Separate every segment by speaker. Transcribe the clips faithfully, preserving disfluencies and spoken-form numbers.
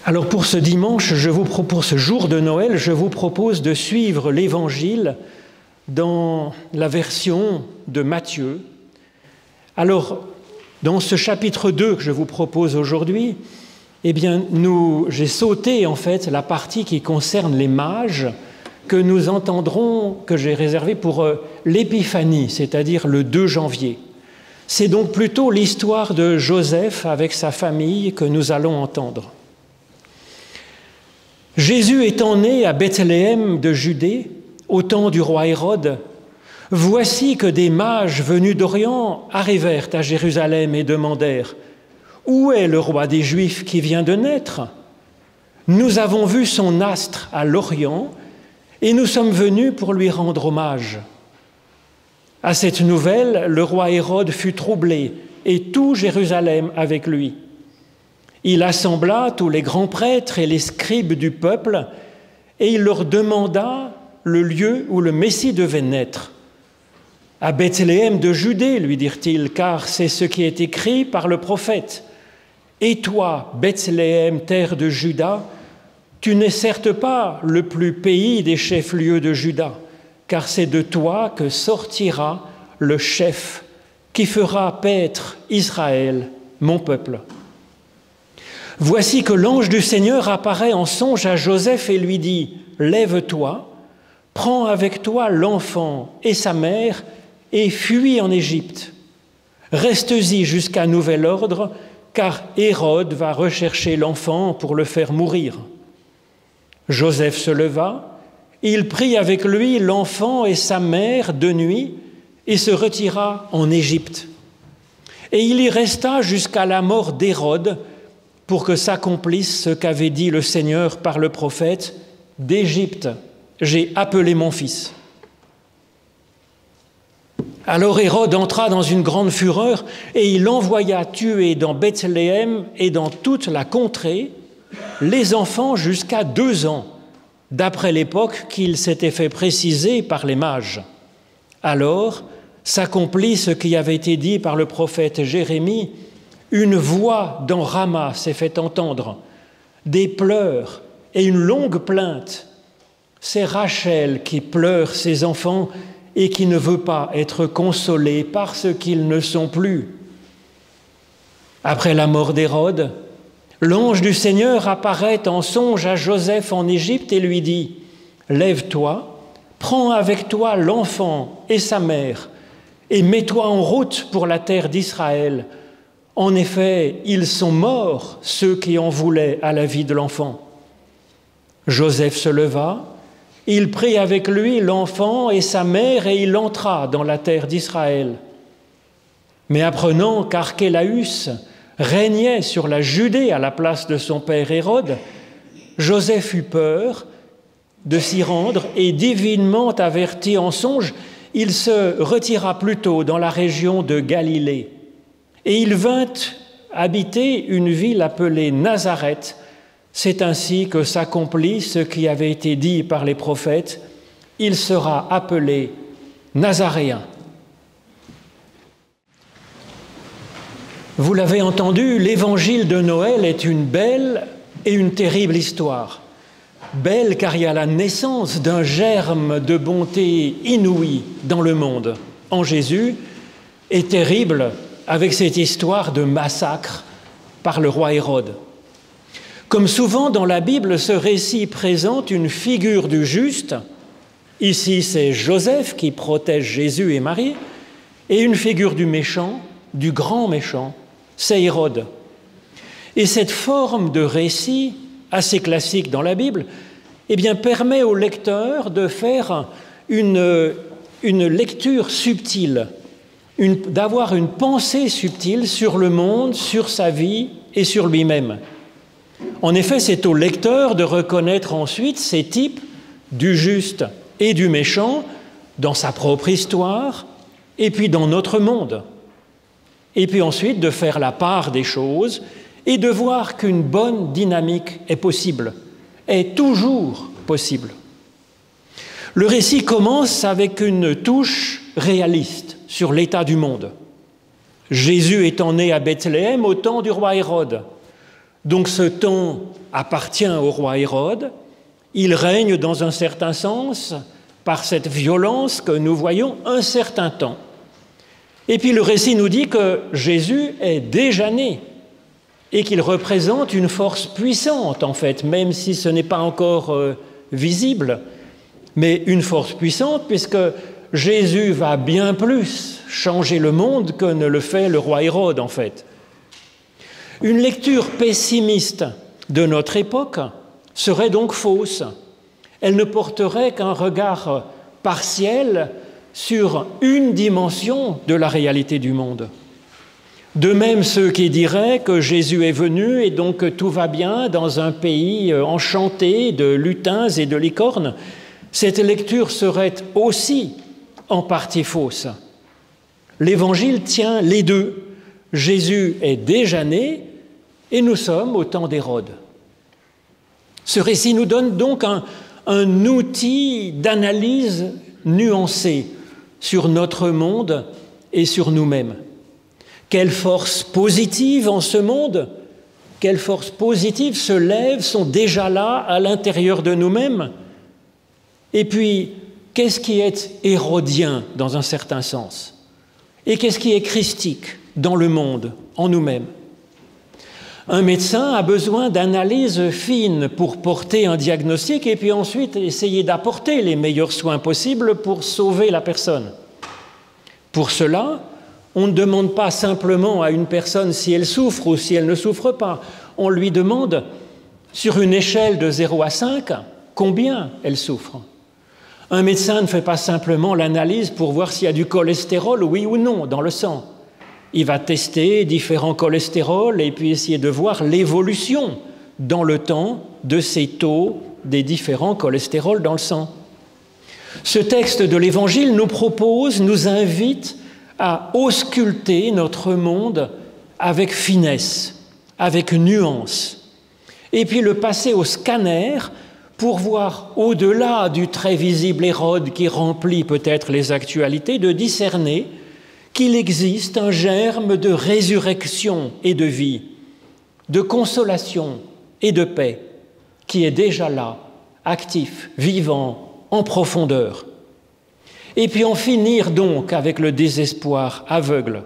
Speaker 1: Alors pour ce dimanche, je vous propose, pour ce jour de Noël, je vous propose de suivre l'Évangile dans la version de Matthieu. Alors, dans ce chapitre deux que je vous propose aujourd'hui, eh bien, nous, j'ai sauté en fait la partie qui concerne les mages que nous entendrons, que j'ai réservé pour euh, l'Épiphanie, c'est-à-dire le deux janvier. C'est donc plutôt l'histoire de Joseph avec sa famille que nous allons entendre. Jésus étant né à Bethléem de Judée, au temps du roi Hérode, voici que des mages venus d'Orient arrivèrent à Jérusalem et demandèrent « Où est le roi des Juifs qui vient de naître ? Nous avons vu son astre à l'Orient et nous sommes venus pour lui rendre hommage. » À cette nouvelle, le roi Hérode fut troublé et tout Jérusalem avec lui. Il assembla tous les grands prêtres et les scribes du peuple et il leur demanda le lieu où le Messie devait naître. « À Bethléem de Judée, lui dirent-ils, car c'est ce qui est écrit par le prophète. Et toi, Bethléem, terre de Juda, tu n'es certes pas le plus pays des chefs-lieux de Juda, car c'est de toi que sortira le chef qui fera paître Israël, mon peuple. » Voici que l'ange du Seigneur apparaît en songe à Joseph et lui dit « Lève-toi, prends avec toi l'enfant et sa mère et fuis en Égypte. Reste-y jusqu'à nouvel ordre, car Hérode va rechercher l'enfant pour le faire mourir. » Joseph se leva, il prit avec lui l'enfant et sa mère de nuit et se retira en Égypte. Et il y resta jusqu'à la mort d'Hérode, pour que s'accomplisse ce qu'avait dit le Seigneur par le prophète, « D'Égypte, j'ai appelé mon fils. » Alors Hérode entra dans une grande fureur et il envoya tuer dans Bethléem et dans toute la contrée les enfants jusqu'à deux ans, d'après l'époque qu'il s'était fait préciser par les mages. Alors s'accomplit ce qui avait été dit par le prophète Jérémie. Une voix dans Rama s'est fait entendre, des pleurs et une longue plainte. C'est Rachel qui pleure ses enfants et qui ne veut pas être consolée parce qu'ils ne sont plus. Après la mort d'Hérode, l'ange du Seigneur apparaît en songe à Joseph en Égypte et lui dit « Lève-toi, prends avec toi l'enfant et sa mère et mets-toi en route pour la terre d'Israël. En effet, ils sont morts, ceux qui en voulaient à la vie de l'enfant. » Joseph se leva, il prit avec lui l'enfant et sa mère et il entra dans la terre d'Israël. Mais apprenant qu'Archélaüs régnait sur la Judée à la place de son père Hérode, Joseph eut peur de s'y rendre et divinement averti en songe, il se retira plutôt dans la région de Galilée. Et il vint habiter une ville appelée Nazareth. C'est ainsi que s'accomplit ce qui avait été dit par les prophètes. Il sera appelé Nazaréen. Vous l'avez entendu, l'évangile de Noël est une belle et une terrible histoire. Belle car il y a la naissance d'un germe de bonté inouïe dans le monde, en Jésus, et terrible avec cette histoire de massacre par le roi Hérode. Comme souvent dans la Bible, ce récit présente une figure du juste. Ici, c'est Joseph qui protège Jésus et Marie, et une figure du méchant, du grand méchant, c'est Hérode. Et cette forme de récit, assez classique dans la Bible, eh bien, permet au lecteur de faire une, une lecture subtile, Une, d'avoir une pensée subtile sur le monde, sur sa vie et sur lui-même. En effet, c'est au lecteur de reconnaître ensuite ces types du juste et du méchant dans sa propre histoire et puis dans notre monde. Et puis ensuite de faire la part des choses et de voir qu'une bonne dynamique est possible, est toujours possible. Le récit commence avec une touche réaliste sur l'état du monde. Jésus étant né à Bethléem au temps du roi Hérode. Donc ce temps appartient au roi Hérode. Il règne dans un certain sens par cette violence que nous voyons un certain temps. Et puis le récit nous dit que Jésus est déjà né et qu'il représente une force puissante, en fait, même si ce n'est pas encore euh, visible, mais une force puissante, puisque Jésus va bien plus changer le monde que ne le fait le roi Hérode, en fait. Une lecture pessimiste de notre époque serait donc fausse. Elle ne porterait qu'un regard partiel sur une dimension de la réalité du monde. De même, ceux qui diraient que Jésus est venu et donc que tout va bien dans un pays enchanté de lutins et de licornes, cette lecture serait aussi en partie fausse. L'Évangile tient les deux. Jésus est déjà né et nous sommes au temps d'Hérode. Ce récit nous donne donc un, un outil d'analyse nuancée sur notre monde et sur nous-mêmes. Quelles forces positives en ce monde, quelles forces positives se lèvent, sont déjà là à l'intérieur de nous-mêmes? Et puis, qu'est-ce qui est hérodien dans un certain sens? Et qu'est-ce qui est christique dans le monde, en nous-mêmes? Un médecin a besoin d'analyses fines pour porter un diagnostic et puis ensuite essayer d'apporter les meilleurs soins possibles pour sauver la personne. Pour cela, on ne demande pas simplement à une personne si elle souffre ou si elle ne souffre pas. On lui demande, sur une échelle de zéro à cinq, combien elle souffre. Un médecin ne fait pas simplement l'analyse pour voir s'il y a du cholestérol, oui ou non, dans le sang. Il va tester différents cholestérols et puis essayer de voir l'évolution dans le temps de ces taux des différents cholestérols dans le sang. Ce texte de l'Évangile nous propose, nous invite à ausculter notre monde avec finesse, avec nuance, et puis le passer au scanner pour voir au-delà du très visible Hérode qui remplit peut-être les actualités, de discerner qu'il existe un germe de résurrection et de vie, de consolation et de paix qui est déjà là, actif, vivant, en profondeur. Et puis en finir donc avec le désespoir aveugle.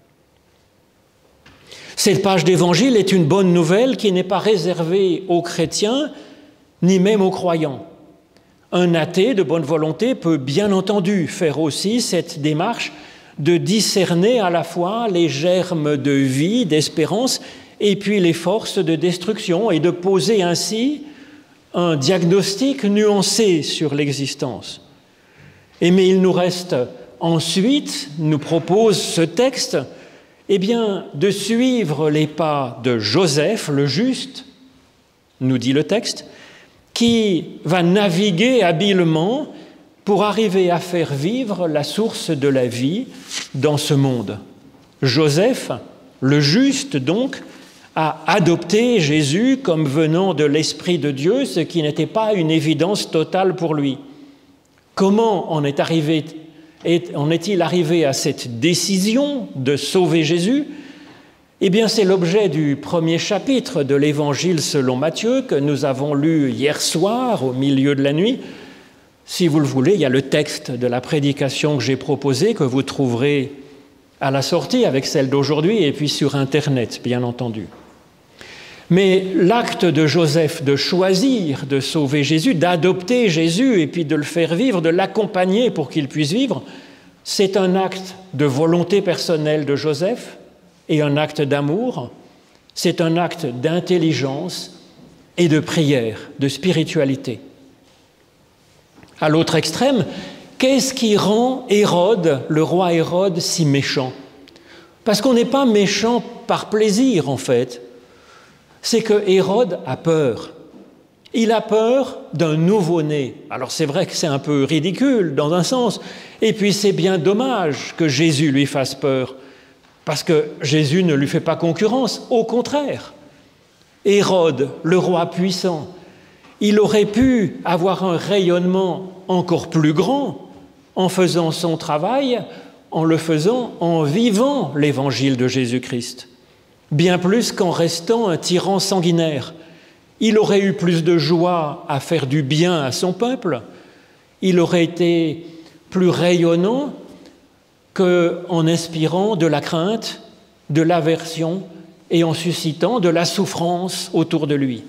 Speaker 1: Cette page d'Évangile est une bonne nouvelle qui n'est pas réservée aux chrétiens, ni même aux croyants. Un athée de bonne volonté peut bien entendu faire aussi cette démarche de discerner à la fois les germes de vie, d'espérance, et puis les forces de destruction, et de poser ainsi un diagnostic nuancé sur l'existence. Et mais il nous reste ensuite, nous propose ce texte, eh bien, de suivre les pas de Joseph, le juste, nous dit le texte, qui va naviguer habilement pour arriver à faire vivre la source de la vie dans ce monde. Joseph, le juste donc, a adopté Jésus comme venant de l'Esprit de Dieu, ce qui n'était pas une évidence totale pour lui. Comment en est arrivé, en est-il arrivé à cette décision de sauver Jésus? Eh bien, c'est l'objet du premier chapitre de l'Évangile selon Matthieu que nous avons lu hier soir au milieu de la nuit. Si vous le voulez, il y a le texte de la prédication que j'ai proposée, que vous trouverez à la sortie avec celle d'aujourd'hui et puis sur Internet, bien entendu. Mais l'acte de Joseph de choisir de sauver Jésus, d'adopter Jésus et puis de le faire vivre, de l'accompagner pour qu'il puisse vivre, c'est un acte de volonté personnelle de Joseph et un acte d'amour, c'est un acte d'intelligence et de prière, de spiritualité. À l'autre extrême, qu'est-ce qui rend Hérode, le roi Hérode, si méchant? Parce qu'on n'est pas méchant par plaisir, en fait. C'est que Hérode a peur. Il a peur d'un nouveau-né. Alors c'est vrai que c'est un peu ridicule dans un sens, et puis c'est bien dommage que Jésus lui fasse peur, parce que Jésus ne lui fait pas concurrence, au contraire. Hérode, le roi puissant, il aurait pu avoir un rayonnement encore plus grand en faisant son travail, en le faisant en vivant l'évangile de Jésus-Christ. bien plus qu'en restant un tyran sanguinaire. Il aurait eu plus de joie à faire du bien à son peuple, il aurait été plus rayonnant qu'en inspirant de la crainte, de l'aversion et en suscitant de la souffrance autour de lui.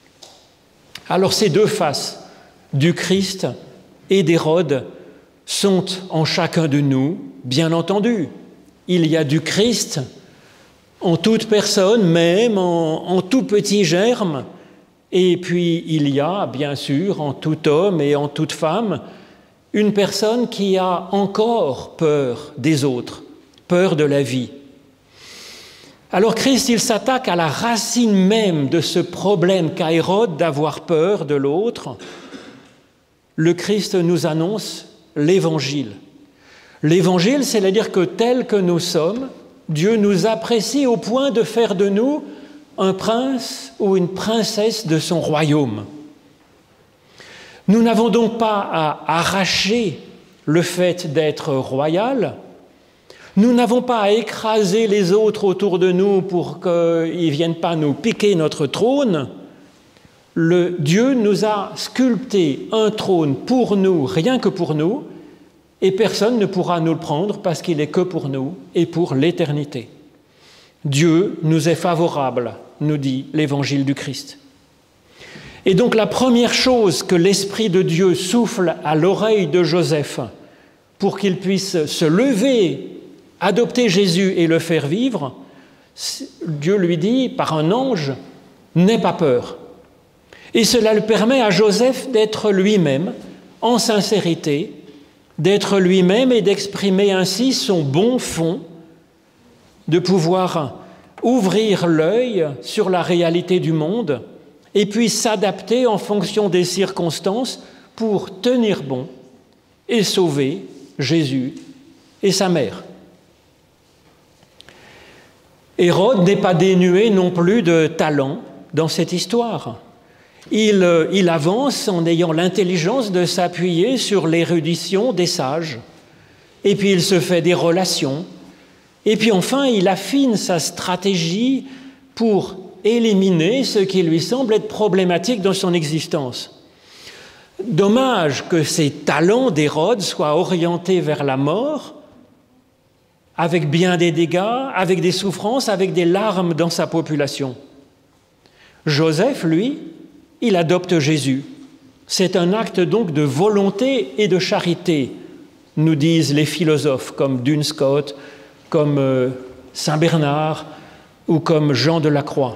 Speaker 1: Alors ces deux faces du Christ et d'Hérode sont en chacun de nous, bien entendu. Il y a du Christ en toute personne, même en, en tout petit germe, et puis il y a, bien sûr, en tout homme et en toute femme, une personne qui a encore peur des autres, peur de la vie. Alors Christ, il s'attaque à la racine même de ce problème qu'a Hérode d'avoir peur de l'autre. Le Christ nous annonce l'Évangile. L'Évangile, c'est-à-dire que tel que nous sommes, Dieu nous apprécie au point de faire de nous un prince ou une princesse de son royaume. Nous n'avons donc pas à arracher le fait d'être royal, nous n'avons pas à écraser les autres autour de nous pour qu'ils ne viennent pas nous piquer notre trône. Le Dieu nous a sculpté un trône pour nous, rien que pour nous, et personne ne pourra nous le prendre parce qu'il n'est que pour nous et pour l'éternité. Dieu nous est favorable, nous dit l'Évangile du Christ. Et donc la première chose que l'Esprit de Dieu souffle à l'oreille de Joseph pour qu'il puisse se lever, adopter Jésus et le faire vivre, Dieu lui dit par un ange, « N'aie pas peur ». Et cela lui permet à Joseph d'être lui-même, en sincérité, d'être lui-même et d'exprimer ainsi son bon fond, de pouvoir ouvrir l'œil sur la réalité du monde et puis s'adapter en fonction des circonstances pour tenir bon et sauver Jésus et sa mère. Hérode n'est pas dénué non plus de talent dans cette histoire. Il, il avance en ayant l'intelligence de s'appuyer sur l'érudition des sages, et puis il se fait des relations, et puis enfin il affine sa stratégie pour éliminer ce qui lui semble être problématique dans son existence. Dommage que ces talents d'Hérode soient orientés vers la mort, avec bien des dégâts, avec des souffrances, avec des larmes dans sa population. Joseph, lui, il adopte Jésus. C'est un acte donc de volonté et de charité, nous disent les philosophes comme Duns Scotus, comme euh, Saint Bernard ou comme Jean de la Croix.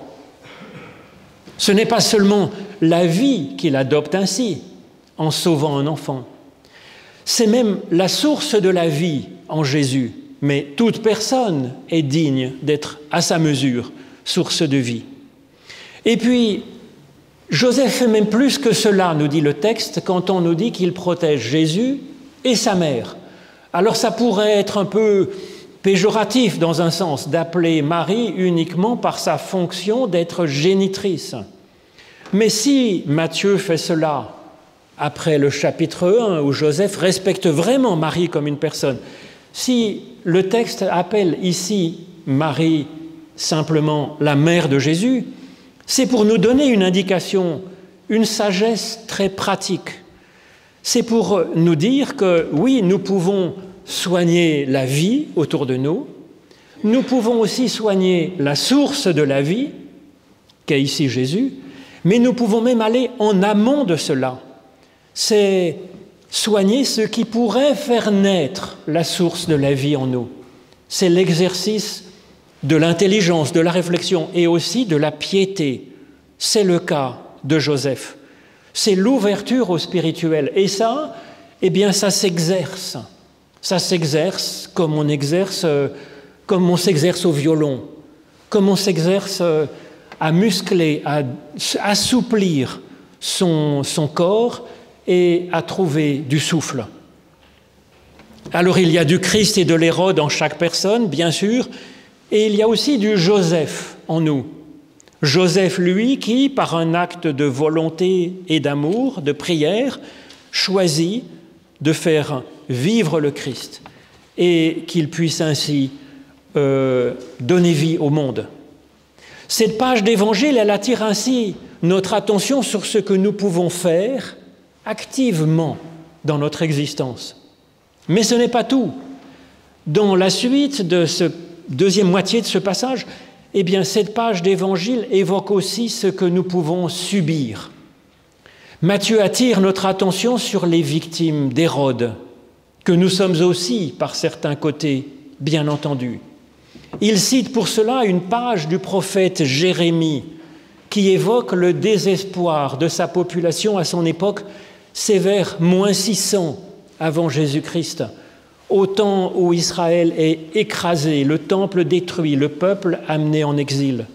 Speaker 1: Ce n'est pas seulement la vie qu'il adopte ainsi, en sauvant un enfant. C'est même la source de la vie en Jésus. Mais toute personne est digne d'être à sa mesure, source de vie. Et puis, Joseph fait même plus que cela, nous dit le texte, quand on nous dit qu'il protège Jésus et sa mère. Alors ça pourrait être un peu péjoratif dans un sens d'appeler Marie uniquement par sa fonction d'être génitrice. Mais si Matthieu fait cela après le chapitre un, où Joseph respecte vraiment Marie comme une personne, si le texte appelle ici Marie simplement la mère de Jésus, c'est pour nous donner une indication, une sagesse très pratique. C'est pour nous dire que oui, nous pouvons soigner la vie autour de nous, nous pouvons aussi soigner la source de la vie, qu'est ici Jésus, mais nous pouvons même aller en amont de cela. C'est soigner ce qui pourrait faire naître la source de la vie en nous. C'est l'exercice de l'intelligence, de la réflexion et aussi de la piété. C'est le cas de Joseph. C'est l'ouverture au spirituel. Et ça, eh bien, ça s'exerce. Ça s'exerce comme on exerce, comme on s'exerce au violon, comme on s'exerce à muscler, à assouplir son, son corps et à trouver du souffle. Alors il y a du Christ et de l'Hérode en chaque personne, bien sûr, et il y a aussi du Joseph en nous. Joseph, lui, qui, par un acte de volonté et d'amour, de prière, choisit de faire vivre le Christ et qu'il puisse ainsi euh, donner vie au monde. Cette page d'Évangile, elle attire ainsi notre attention sur ce que nous pouvons faire activement dans notre existence. Mais ce n'est pas tout. Dans la suite de ce deuxième moitié de ce passage, eh bien, cette page d'Évangile évoque aussi ce que nous pouvons subir. Matthieu attire notre attention sur les victimes d'Hérode, que nous sommes aussi, par certains côtés, bien entendu. Il cite pour cela une page du prophète Jérémie qui évoque le désespoir de sa population à son époque, c'est vers moins six cents avant Jésus-Christ, au temps où Israël est écrasé, le temple détruit, le peuple amené en exil.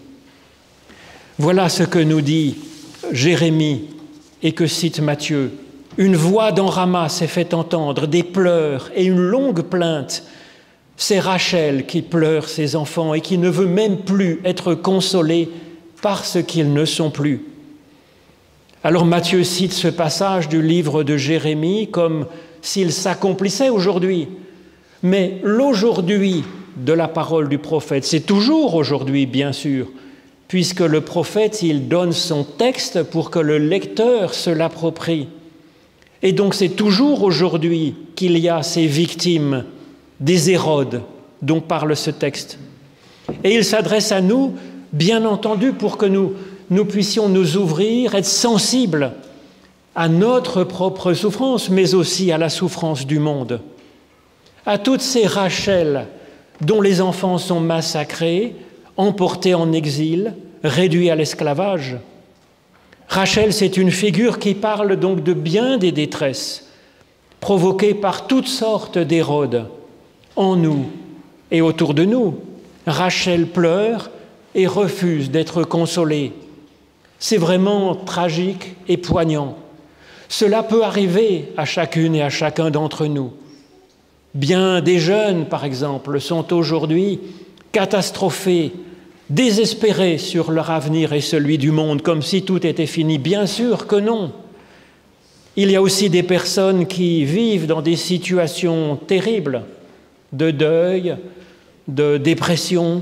Speaker 1: Voilà ce que nous dit Jérémie et que cite Matthieu. Une voix dans Rama s'est fait entendre, des pleurs et une longue plainte. C'est Rachel qui pleure ses enfants et qui ne veut même plus être consolée parce qu'ils ne sont plus. Alors Matthieu cite ce passage du livre de Jérémie comme s'il s'accomplissait aujourd'hui. Mais l'aujourd'hui de la parole du prophète, c'est toujours aujourd'hui, bien sûr, puisque le prophète, il donne son texte pour que le lecteur se l'approprie. Et donc c'est toujours aujourd'hui qu'il y a ces victimes des Hérodes dont parle ce texte. Et il s'adresse à nous, bien entendu, pour que nous, nous puissions nous ouvrir, être sensibles à notre propre souffrance, mais aussi à la souffrance du monde. À toutes ces Rachel dont les enfants sont massacrés, emportés en exil, réduits à l'esclavage. Rachel, c'est une figure qui parle donc de bien des détresses provoquées par toutes sortes d'Hérodes en nous et autour de nous. Rachel pleure et refuse d'être consolée. C'est vraiment tragique et poignant. Cela peut arriver à chacune et à chacun d'entre nous. Bien des jeunes, par exemple, sont aujourd'hui catastrophés, désespérés sur leur avenir et celui du monde, comme si tout était fini. Bien sûr que non. Il y a aussi des personnes qui vivent dans des situations terribles, de deuil, de dépression,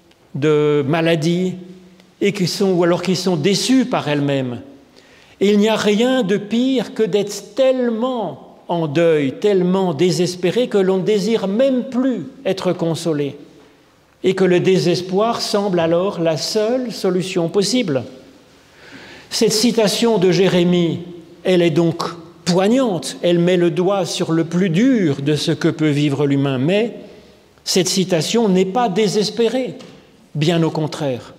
Speaker 1: de maladie, et qui sont, ou alors qui sont déçues par elles-mêmes. Et il n'y a rien de pire que d'être tellement en deuil, tellement désespéré que l'on ne désire même plus être consolé et que le désespoir semble alors la seule solution possible. Cette citation de Jérémie, elle est donc poignante, elle met le doigt sur le plus dur de ce que peut vivre l'humain, mais cette citation n'est pas désespérée, bien au contraire.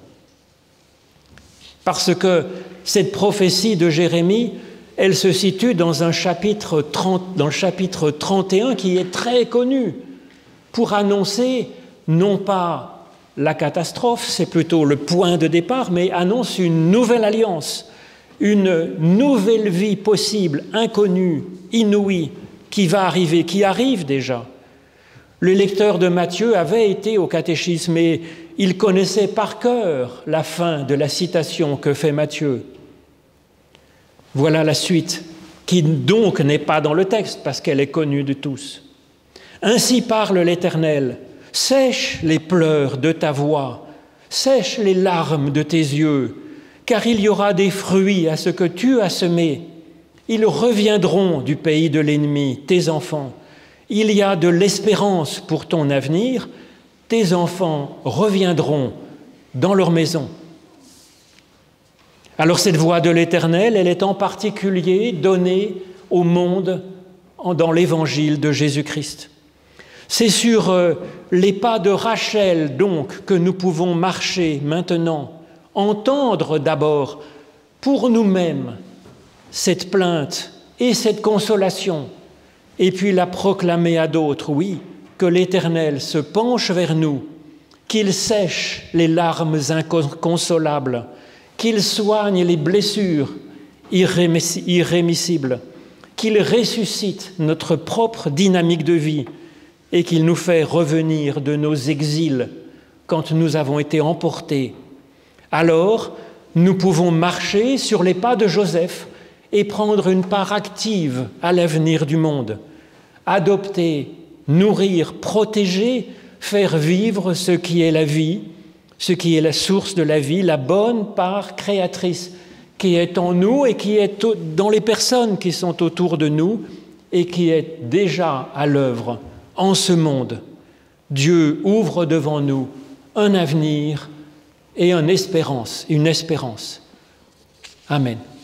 Speaker 1: Parce que cette prophétie de Jérémie, elle se situe dans un chapitre trente, dans le chapitre trente et un qui est très connu pour annoncer non pas la catastrophe, c'est plutôt le point de départ, mais annonce une nouvelle alliance, une nouvelle vie possible, inconnue, inouïe, qui va arriver, qui arrive déjà. Le lecteur de Matthieu avait été au catéchisme et il connaissait par cœur la fin de la citation que fait Matthieu. Voilà la suite, qui donc n'est pas dans le texte, parce qu'elle est connue de tous. Ainsi parle l'Éternel, sèche les pleurs de ta voix, sèche les larmes de tes yeux, car il y aura des fruits à ce que tu as semé. Ils reviendront du pays de l'ennemi, tes enfants. Il y a de l'espérance pour ton avenir, tes enfants reviendront dans leur maison. Alors cette voix de l'Éternel, elle est en particulier donnée au monde dans l'évangile de Jésus-Christ. C'est sur les pas de Rachel, donc, que nous pouvons marcher maintenant, entendre d'abord pour nous-mêmes cette plainte et cette consolation, et puis la proclamer à d'autres, oui, que l'Éternel se penche vers nous, qu'il sèche les larmes inconsolables, qu'il soigne les blessures irrémissibles, qu'il ressuscite notre propre dynamique de vie et qu'il nous fait revenir de nos exils quand nous avons été emportés. Alors, nous pouvons marcher sur les pas de Joseph et prendre une part active à l'avenir du monde, adopter, nourrir, protéger, faire vivre ce qui est la vie, ce qui est la source de la vie, la bonne part créatrice qui est en nous et qui est dans les personnes qui sont autour de nous et qui est déjà à l'œuvre en ce monde. Dieu ouvre devant nous un avenir et une espérance, une espérance. Amen.